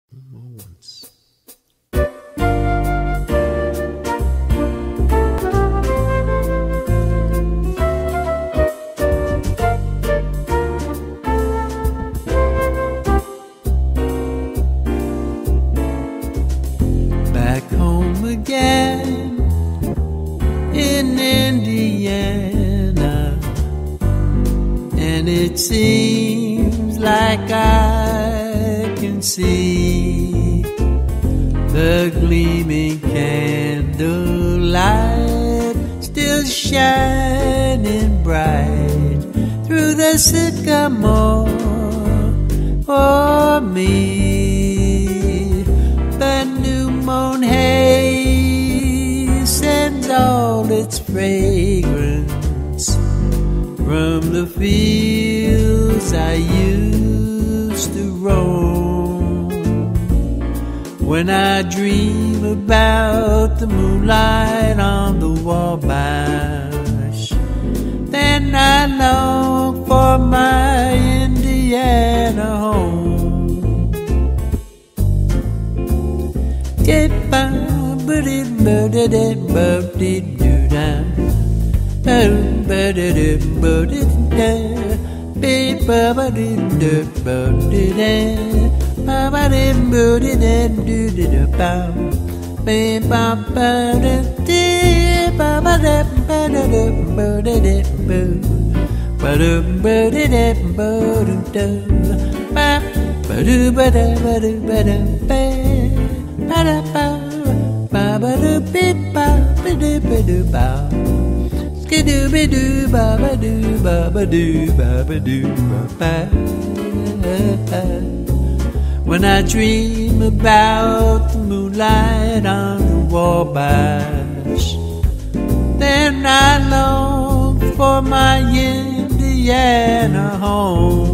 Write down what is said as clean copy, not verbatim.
Once. Back home again in Indiana, and it seems like I can see the gleaming candlelight still shining bright through the sycamore for me. The new mown hay sends all its fragrance from the fields I used to roam. When I dream about the moonlight on the Wabash, then I long for my Indiana home. Get bum, but it murdered it, but it do down. But it but it be baba did dirt, but it baba did but it do the bow. Be baba did baba did but it boo. But it but it do. Ba ba do ba da ba do ba da ba. Skidoo-be-doo, ba-ba-doo, ba-ba-doo, ba-ba-doo, ba-ba. When I dream about the moonlight on the Wabash, then I long for my Indiana home.